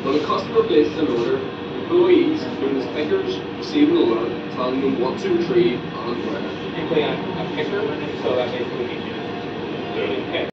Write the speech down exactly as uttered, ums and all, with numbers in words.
When a customer places an order, employees, known as pickers, receive an alert telling them what to retrieve and where. Basically, a, a picker, so that basically means you just literally pick.